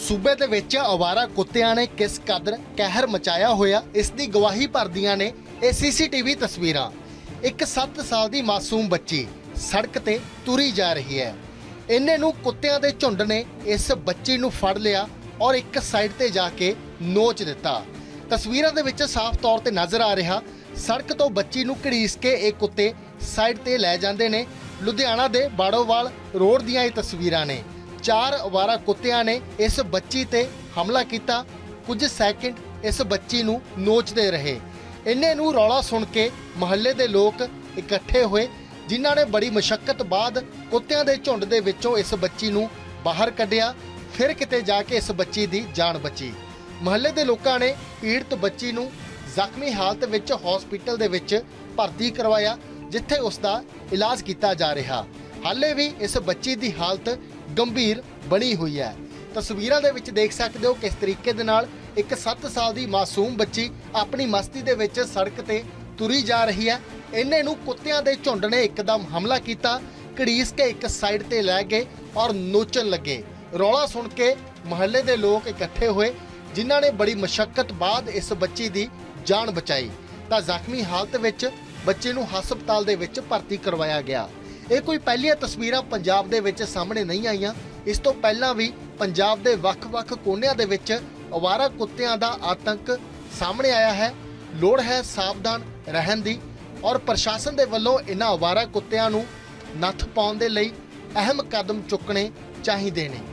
सूबे दे विच आवारा कुत्तियां ने किस कदर कहर मचाया होया इस दी गवाही भरदियां ने ये सीसीटीवी तस्वीरां। एक 7 साल दी मासूम बच्ची सड़क ते तुरी जा रही है। इन्ने नूं कुत्तियां दे झुंड ने इस बच्ची नूं फड़ लिया और एक साइड ते जाके नोच दिता। तस्वीरां दे विच साफ तौर ते नज़र आ रहा सड़क तो बच्ची नूं घड़ीस के ये कुत्ते साइड ते लै जांदे ने। लुधियाना दे बाड़ोवाल रोड दीयां ये तस्वीरां ने। 4 आवारा कुत्तियां ने इस बच्ची ते हमला किया। कुछ सैकेंड इस बच्ची नूं नोचते रहे। इन्ने नूं रौला सुन के महल्ले दे लोग इकट्ठे हुए, जिन्हां ने बड़ी मशक्कत बाद कुत्तियां दे झुंड दे विचों इस बच्ची नूं बाहर कढिया। फिर किते जाके इस बच्ची दी जान बची। महल्ले दे लोकां ने पीड़ित बच्ची नूं ਜ਼ਖਮੀ हालत विच हॉस्पिटल दे विच भर्ती करवाया, जिथे उसका इलाज किया जा रहा। हाले भी इस बच्ची की हालत गंभीर बनी हुई है। तस्वीरां दे विच देख सकते हो किस तरीके दे नाल एक 7 साल की मासूम बच्ची अपनी मस्ती दे विच सड़क ते तुरी जा रही है। इन्ने नूं कुत्तियां दे झुंड ने एकदम हमला किया, घड़ीस के एक साइड ते लै गए और नोचन लगे। रौला सुन के महल्ले दे लोग इकट्ठे हुए, जिन्हां ने बड़ी मशक्कत बाद इस बच्ची की जान बचाई। तां ਜ਼ਖਮੀ हालत विच बच्चे नूं हस्पताल दे विच भर्ती करवाया गया। ये कोई पहलियां तस्वीरां पंजाब दे विच सामने नहीं आईयां। इस तो पहलां भी पंजाब दे वख-वख कोनिਆਂ दे विच आवारा कुत्तियां दा आतंक सामने आया है। लोड़ है सावधान रहन दी और प्रशासन दे वल्लों इन्हां आवारा कुत्तियां नूं नੱਥ पाउण दे लई अहम कदम चुकने चाहीदे ने।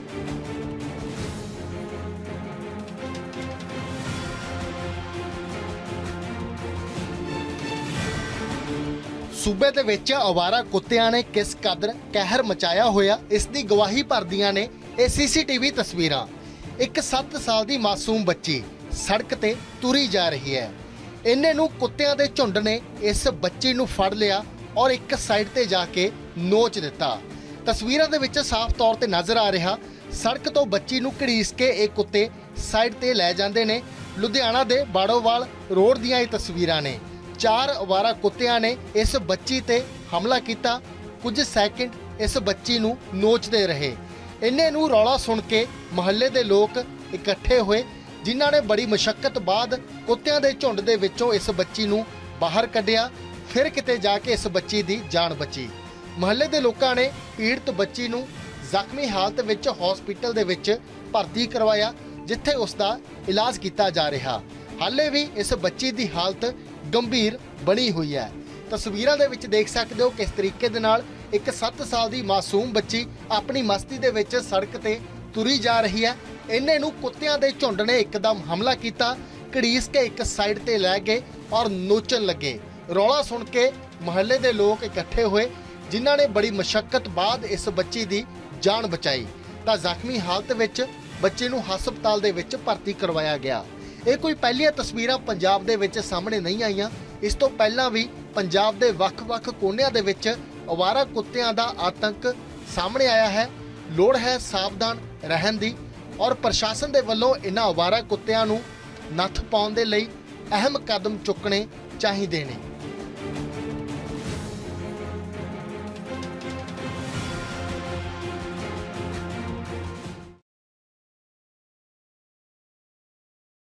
सूबे दे विच आवारा कुत्तियां ने किस कदर कहर मचाया होया इस दी गवाही भरदियां ने ये सीसीटीवी तस्वीरां। एक 7 साल की मासूम बच्ची सड़क ते तुरी जा रही है। इन्ने नूं कुत्तियां दे झुंड ने इस बच्ची नूं फड़ लिया और एक साइड ते जाके नोच दिता। तस्वीरां दे विच साफ तौर ते नज़र आ रहा सड़क तो बच्ची नूं घड़ीस के ये कुत्ते साइड ते लै जांदे ने। लुधियाना दे बाड़ोवाल रोड दीयां ये तस्वीरां ने। 4 आवारा कुत्तियां ने इस बच्ची ते हमला किया। कुछ सैकेंड इस बच्ची नूं नोचते रहे। इन्ने नूं रौला सुन के महल्ले दे लोग इकट्ठे हुए, जिन्हां ने बड़ी मशक्कत बाद कुत्तियां दे झुंड दे विचों इस बच्ची नूं बाहर कढिया। फिर किते जाके इस बच्ची दी जान बची। महल्ले दे लोकां ने पीड़ित बच्ची नूं ਜ਼ਖਮੀ हालत विच हॉस्पिटल दे विच भर्ती करवाया, जिथे उसका इलाज किया जा रहा। हाले भी इस बच्ची की हालत गंभीर बनी हुई है। तस्वीरां दे विच देख सकते हो किस तरीके दे नाल एक 7 साल की मासूम बच्ची अपनी मस्ती दे विच सड़क ते तुरी जा रही है। इन्ने नूं कुत्तियां दे झुंड ने एकदम हमला किया, घड़ीस के एक साइड ते लै गए और नोचन लगे। रौला सुन के महल्ले दे लोग इकट्ठे हुए, जिन्हां ने बड़ी मशक्कत बाद इस बच्ची की जान बचाई। तां ਜ਼ਖਮੀ हालत विच बच्चे नूं हस्पताल दे विच भर्ती करवाया गया। ये कोई पहलियां तस्वीरां पंजाब दे विच सामने नहीं आईयां। इस तो पहलां भी पंजाब दे वख-वख कोनिਆਂ दे विच आवारा कुत्तियां दा आतंक सामने आया है। लोड़ है सावधान रहन दी और प्रशासन दे वल्लों इन्हां आवारा कुत्तियां नूं नੱਥ पाउण दे लई अहम कदम चुकने चाहीदे ने।